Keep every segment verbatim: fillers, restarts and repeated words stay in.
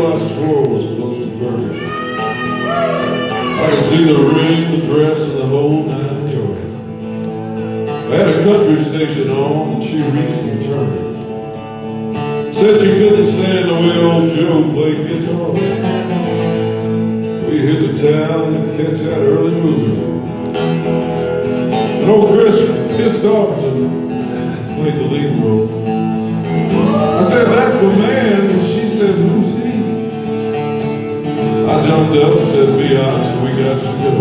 girl I swore was close to perfect. I could see the ring, the dress, and the whole nine yards. I had a country station on, and she recently turned it. Said she couldn't stand the way old Joe played guitar. We hit the town to catch that early movie. And old Chris Christopherson played the lead role. I said, "That's the man," and she said, "Who's he?" I jumped up and said, "Biatch, we got to go."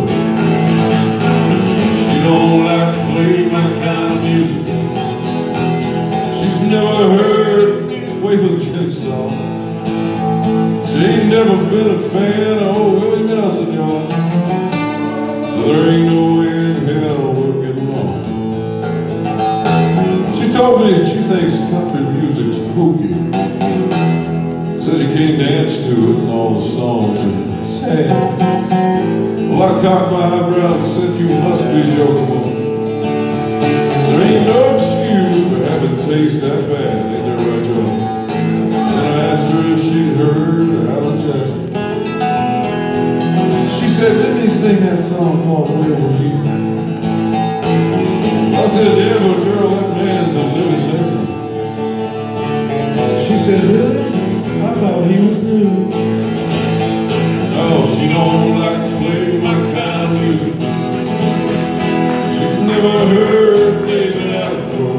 She don't like to play my kind of music. She's never heard Waylon Jigsaw. She ain't never been a fan of old Willie Nelson, y'all. So there ain't no way in hell we'll get along. She told me that she thinks country music's hokey. Said you can't dance to it and all the songs are sad. Well, I cocked my eyebrow and said, "You must be joking, woman. There ain't no excuse for having taste that bad, ain't there, right, Joe?" And I asked her if she'd heard Alan Jackson. She said, "Didn't he sing that song called Where Were You?" I said, "Yeah, but girl, that man's a living legend." She said, "Really? I thought he was new." Oh, she don't like to play my kind of music. She's never heard David Allen.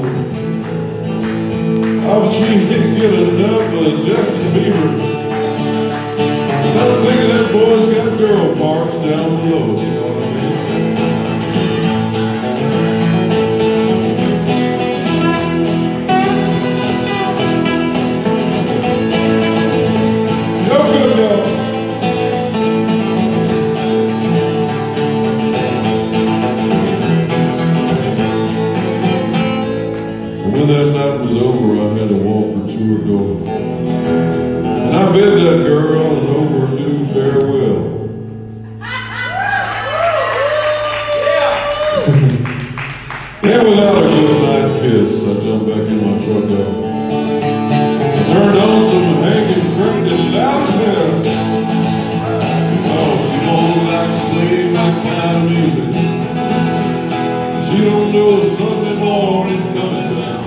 Oh, but she didn't get enough of Justin Bieber. I'm thinking that boy's got girl parts down below, you know what I mean? You're good, y'all. When that night was over, I had to walk her to her door. And I bid that girl an overdue farewell. And without a good night kiss, I jumped back in my truck up. Turned on some Hank and cranked it loud as hell. Oh, she don't like to play my kind of music. She don't know Sunday morning coming down.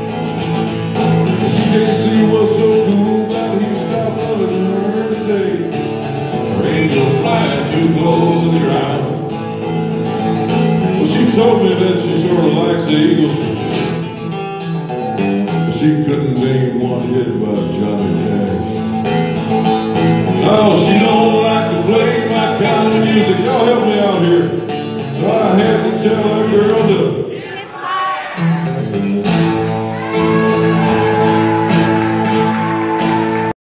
She can't see what's so cool about he stopped loving her today. Her angel's flying too close to the ground. Well, she told me that she sort of likes the Eagles, but she couldn't name one hit by Johnny Cash. No, she don't like to play my kind of music. Y'all help me out here. So I had to tell that girl to